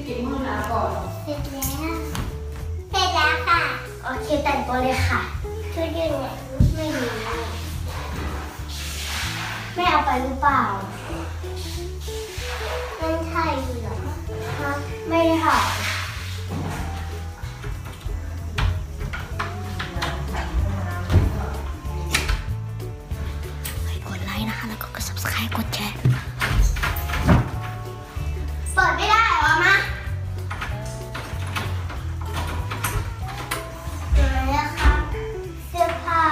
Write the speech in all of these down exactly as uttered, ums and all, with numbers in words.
ปิดห้องน้ำก่อนเสร็จแล้วเสร็จแล้วค่ะโอเคแต่งตัวเลยค่ะชุดยืนเนี่ยไม่มีไม่เอาไปหรือเปล่านั่นถ่ายอยู่เหรอฮะไม่ได้ถ่ายกดไลค์นะคะแล้วก็กด ซับสไครบ์ กดแชร์เปิดไม่ได้เหรอมาเดี๋ยวนะคะเสื้อผ้า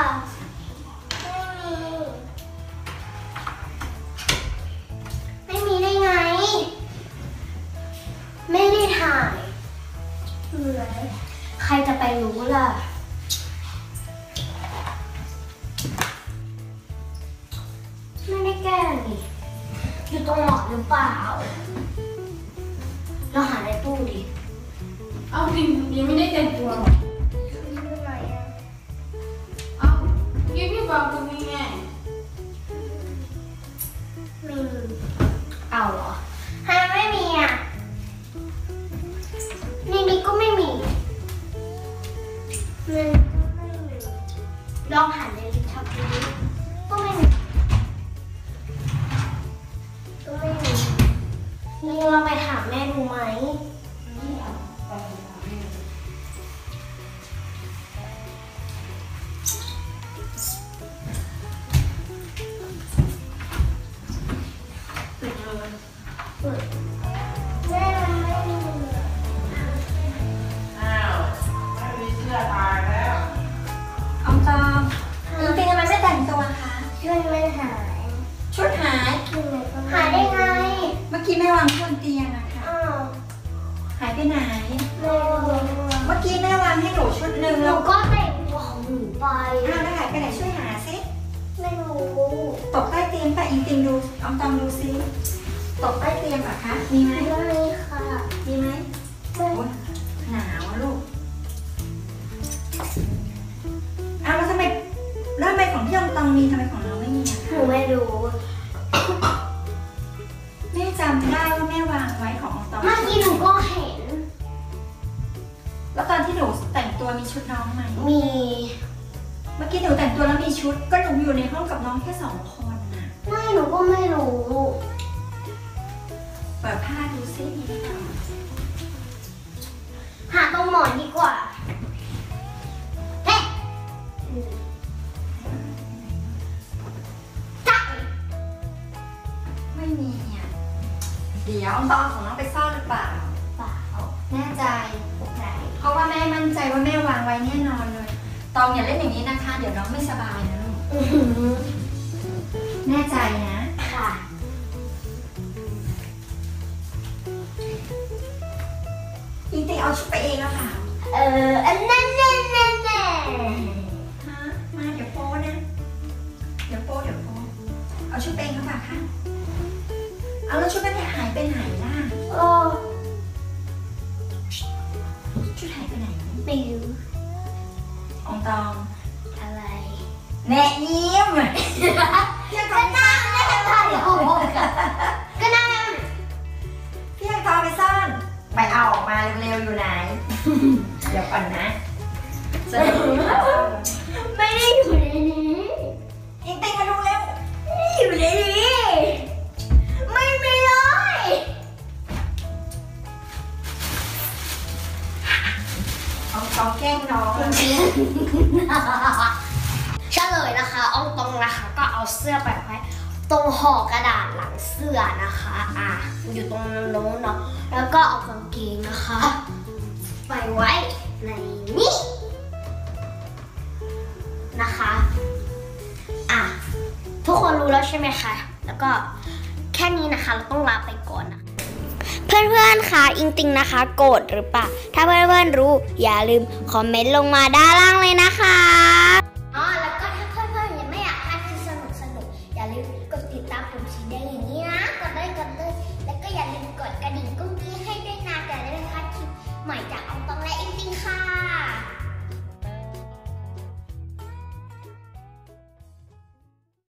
ไม่มีไม่มีได้ไงไม่ได้ถ่ายเหนื่อยใครจะไปรู้ล่ะไม่ได้แกล้งดิอยู่ตรงหมอนหรือเปล่าเราหาในตู้ดิเอาจริงยังไม่ได้แต่งตัวหรอกเอายี่พี่บอกตรงนี้ไงไม่มีเอาเหรอทำไมไม่มีอ่ะในนี้ก็ไม่มีมันก็ไม่มีลองหันในลิ้นชักดูก็ไม่มีก็ไม่มีนี่เราไปถามแม่ดูไหมแม่ไม่มีอ้าวไม่มีเสื้อตายแล้วอองตองจริงๆทำไมไม่แต่งตัวคะชุดไม่หายชุดหายหายได้ไงเมื่อกี้แม่วางบนเตียงอะค่ะอ้าวหายไปไหนไม่รู้เมื่อกี้แม่วางให้หนูชุดหนึ่งหนูแล้วก็แต่งตัวของหนูไปอ้าวแล้วหายไปไหนช่วยหาซิไม่รู้ตกใต้เตียงไปอิงติงดูอองตองดูซิตกใต้เตียงเหรอคะมีไหมไม่มีค่ะมีไหมไม่โอ๊ยหนาวอะลูกอ้าวแล้วทำไมแล้วทำไมของพี่อองตองมีทำไมของเราไม่มีอะหนูไม่รู้แม่จำได้ว่าแม่วางไว้ของอองตองเมื่อกี้หนูก็เห็นแล้วตอนที่หนูแต่งตัวมีชุดน้องไหมมีเมื่อกี้หนูแต่งตัวแล้วมีชุดก็หนูอยู่ในห้องกับน้องแค่สองคนน่ะไม่หนูก็ไม่รู้เปิดผ้าดูซิมีหรือเปล่าหาตรงหมอนดีกว่าเฮ้จับไม่มีอ่ะเดี๋ยวอองตองของน้องไปซ่อนหรือเปล่าเปล่าแน่ใจไหนเพราะว่าแม่มั่นใจว่าแม่วางไว้แน่นอนเลยตองอย่าเล่นอย่างนี้นะคะเดี๋ยวน้องไม่สบายนะลูกแน่ใจนะค่ะอิงติงเอาชุดไปเองแล้วค่ะเอออันนั้นแน่แน่แน่ฮะมาเดี๋ยวโป้นะเดี๋ยวโป้เดี๋ยวโป้เอาชุดไปเองแล้วค่ะค่ะเอาแล้วชุดแม่หายไปไหนล่ะโอ้ชุดหายไปไหนไม่รู้อองตองอะไรแม่ยิ้มก็นั่งไม่ได้ถ่ายรูปก็นั่งพี่ยังทองไปซ่อนไปเอาออกมาเร็วๆอยู่ไหนเดี๋ยวก่อนนะไม่ได้อยู่ในนี้อิงติงมาดูเร็วไม่ได้อยู่ในนี้ไม่มีเลยอองตองแกล้งน้องเฉลยนะคะอองตองนะคะก็เอาเสื้อไปไว้ตรงห่อกระดาษหลังเสื้อนะคะอ่ะอยู่ตรงโน้นเนาะแล้วก็เอากางเกงนะคะไปไว้ในนี้นะคะอ่ะทุกคนรู้แล้วใช่ไหมคะแล้วก็แค่นี้นะคะเราต้องลาไปก่อนนะเพื่อนๆคะอิงติงนะคะโกรธหรือเปล่าถ้าเพื่อนๆรู้อย่าลืมคอมเมนต์ลงมาด้านล่างเลยนะคะอ๋อแล้วก็ถ้าเพื่อนๆยังไม่อยากพลาดคลิปสนุกสนุกอย่าลืมกดติดตามผมสีแดงอย่างนี้นะกดเลยกดเลยแล้วก็อย่าลืมกดกระดิ่งกุ้งกี้ให้ด้วยนะจะได้ไม่พลาดคลิปใหม่จาก